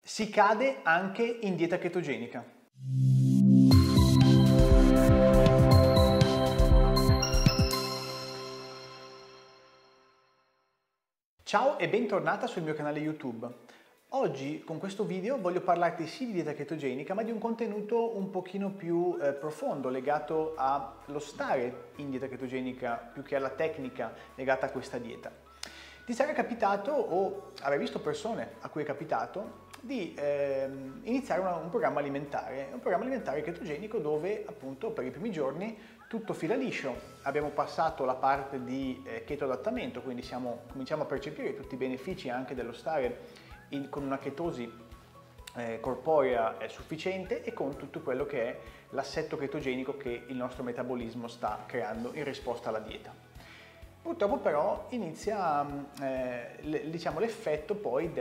Si cade anche in dieta chetogenica. Ciao e bentornata sul mio canale YouTube. Oggi con questo video voglio parlarti sì di dieta chetogenica, ma di un contenuto un pochino più profondo, legato allo stare in dieta chetogenica più che alla tecnica legata a questa dieta. Ti sarà capitato o avrai visto persone a cui è capitato di iniziare un programma alimentare chetogenico dove appunto per i primi giorni tutto fila liscio, abbiamo passato la parte di keto adattamento, quindi cominciamo a percepire tutti i benefici anche dello stare con una chetosi corporea sufficiente e con tutto quello che è l'assetto chetogenico che il nostro metabolismo sta creando in risposta alla dieta. Purtroppo però inizia l'effetto poi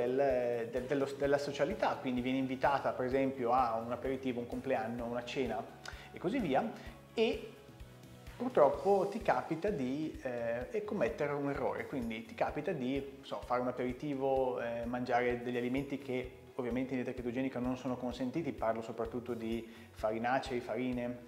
della socialità, quindi viene invitata per esempio a un aperitivo, un compleanno, una cena e così via, e purtroppo ti capita di commettere un errore, quindi ti capita di fare un aperitivo, mangiare degli alimenti che ovviamente in dieta chetogenica non sono consentiti, parlo soprattutto di farinacei, farine,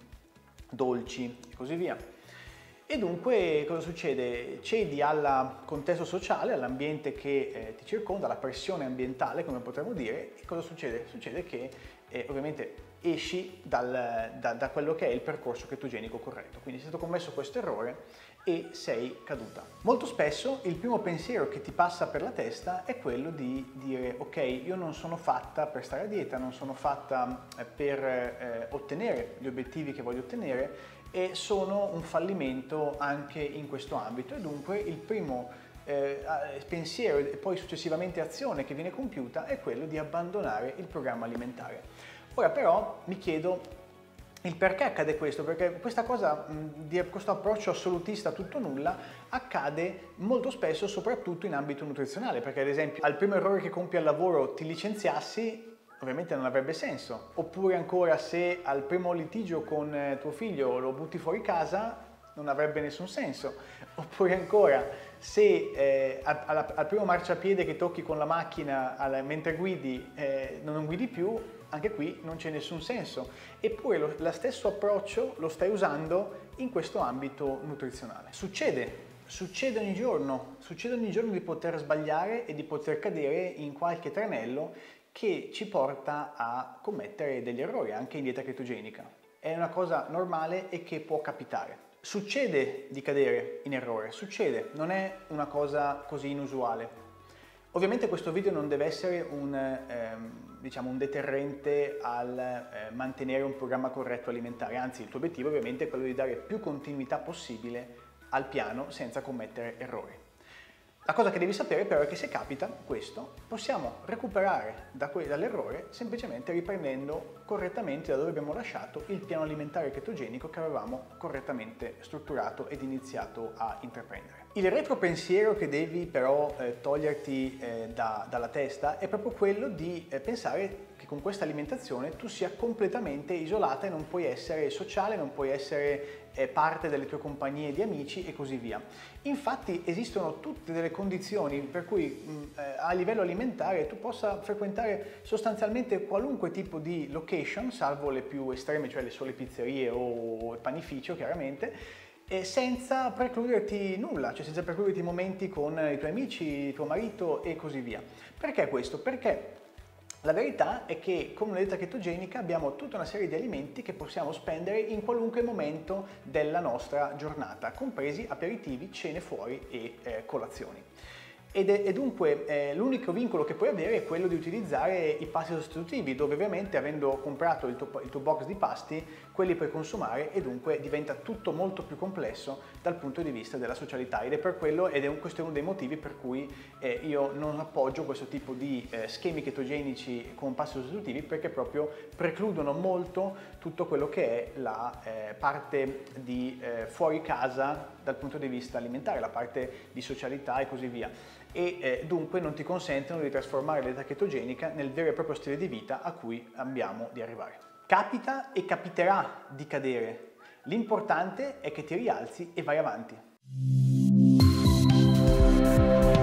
dolci e così via. E dunque cosa succede? Cedi al contesto sociale, all'ambiente che ti circonda, alla pressione ambientale, come potremmo dire, e cosa succede? Succede che ovviamente esci da quello che è il percorso chetogenico corretto, quindi è stato commesso questo errore e sei caduta. Molto spesso il primo pensiero che ti passa per la testa è quello di dire ok, io non sono fatta per stare a dieta, non sono fatta per ottenere gli obiettivi che voglio ottenere e sono un fallimento anche in questo ambito, e dunque il primo pensiero e poi successivamente azione che viene compiuta è quello di abbandonare il programma alimentare. Ora però mi chiedo il perché accade questo, perché questa cosa, questo approccio assolutista a tutto nulla accade molto spesso soprattutto in ambito nutrizionale, perché ad esempio al primo errore che compi al lavoro ti licenziassi, ovviamente non avrebbe senso. Oppure ancora se al primo litigio con tuo figlio lo butti fuori casa non avrebbe nessun senso. Oppure ancora se al primo marciapiede che tocchi con la macchina mentre guidi non guidi più, anche qui non c'è nessun senso. Eppure lo stesso approccio lo stai usando in questo ambito nutrizionale. Succede ogni giorno di poter sbagliare e di poter cadere in qualche tranello che ci porta a commettere degli errori anche in dieta chetogenica. È una cosa normale e che può capitare. Succede di cadere in errore, succede, non è una cosa così inusuale. Ovviamente questo video non deve essere un deterrente al mantenere un programma corretto alimentare, anzi il tuo obiettivo ovviamente è quello di dare più continuità possibile al piano senza commettere errori. La cosa che devi sapere però è che se capita questo, possiamo recuperare dall'errore semplicemente riprendendo correttamente da dove abbiamo lasciato il piano alimentare chetogenico che avevamo correttamente strutturato ed iniziato a intraprendere. Il retropensiero che devi però toglierti dalla testa è proprio quello di pensare che con questa alimentazione tu sia completamente isolata e non puoi essere sociale, non puoi essere parte delle tue compagnie di amici e così via. Infatti esistono tutte delle condizioni per cui a livello alimentare tu possa frequentare sostanzialmente qualunque tipo di location, salvo le più estreme, cioè le sole pizzerie o il panificio chiaramente, senza precluderti nulla, cioè senza precluderti momenti con i tuoi amici, il tuo marito e così via. Perché questo? Perché la verità è che con una dieta chetogenica abbiamo tutta una serie di alimenti che possiamo spendere in qualunque momento della nostra giornata, compresi aperitivi, cene fuori e colazioni. E dunque l'unico vincolo che puoi avere è quello di utilizzare i pasti sostitutivi, dove ovviamente avendo comprato il tuo box di pasti, quelli puoi consumare e dunque diventa tutto molto più complesso dal punto di vista della socialità, ed è per quello, questo è uno dei motivi per cui io non appoggio questo tipo di schemi chetogenici con pasti sostitutivi, perché proprio precludono molto tutto quello che è la parte di fuori casa dal punto di vista alimentare, la parte di socialità e così via. E dunque non ti consentono di trasformare la dieta chetogenica nel vero e proprio stile di vita a cui abbiamo di arrivare. Capita e capiterà di cadere, l'importante è che ti rialzi e vai avanti.